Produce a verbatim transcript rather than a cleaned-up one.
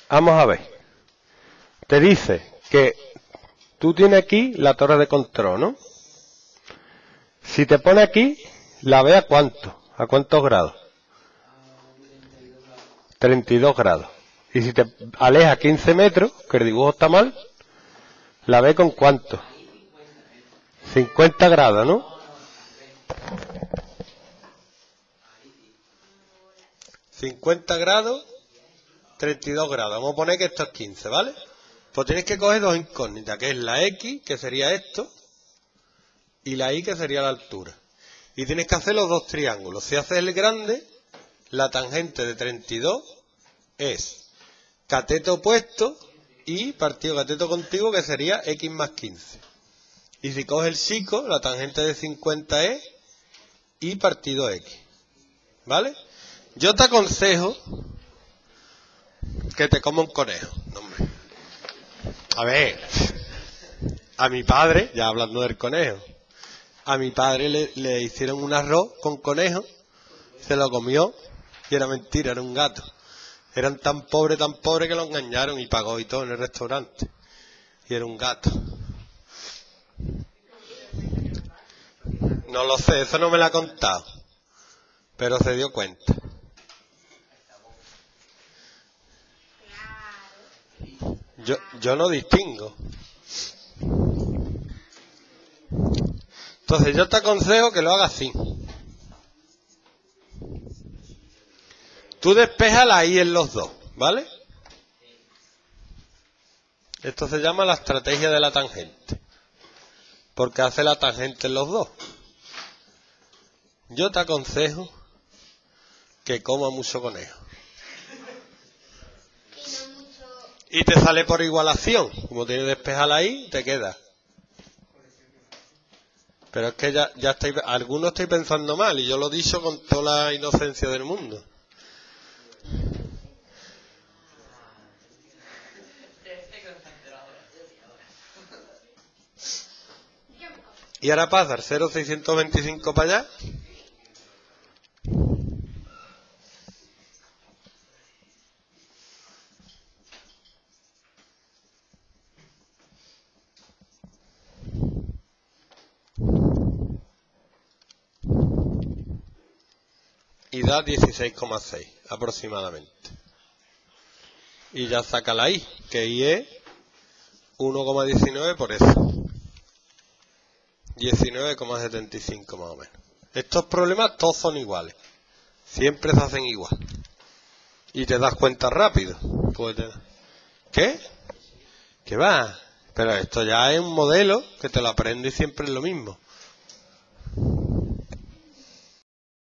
Vamos a ver. Te dice que tú tienes aquí la torre de control, ¿no? Si te pone aquí, la ve a cuánto, a cuántos grados. treinta y dos grados. Y si te aleja quince metros, que el dibujo está mal, la ve con cuánto. cincuenta grados, ¿no? cincuenta grados, treinta y dos grados. Vamos a poner que esto es quince, ¿vale? Pues tienes que coger dos incógnitas, que es la X, que sería esto, y la Y, que sería la altura. Y tienes que hacer los dos triángulos. Si haces el grande, la tangente de treinta y dos es cateto opuesto y partido cateto contiguo, que sería X más quince. Y si coges el chico, la tangente de cincuenta es Y partido X. ¿Vale? Yo te aconsejo que te coma un conejo. No, hombre. A ver, a mi padre, ya hablando del conejo, a mi padre le, le hicieron un arroz con conejo, se lo comió y era mentira, era un gato. Eran tan pobres, tan pobres que lo engañaron y pagó y todo en el restaurante. Y era un gato. No lo sé, eso no me lo ha contado, pero se dio cuenta. Yo, yo no distingo. Entonces yo te aconsejo que lo hagas así. Tú despejas la I en los dos, ¿vale? Esto se llama la estrategia de la tangente, porque hace la tangente en los dos. Yo te aconsejo que coma mucho conejo. Y te sale por igualación. Como tienes despejada la I, te queda. Pero es que ya, ya estáis, algunos estáis pensando mal, y yo lo he dicho con toda la inocencia del mundo. Y ahora pasa el cero coma seiscientos veinticinco para allá. Y da dieciséis coma seis aproximadamente. Y ya saca la I, que I es uno coma diecinueve por eso. diecinueve coma setenta y cinco más o menos. Estos problemas todos son iguales. Siempre se hacen igual. Y te das cuenta rápido. Pues te... ¿Qué? ¿Qué va? Pero esto ya es un modelo que te lo aprendes y siempre es lo mismo.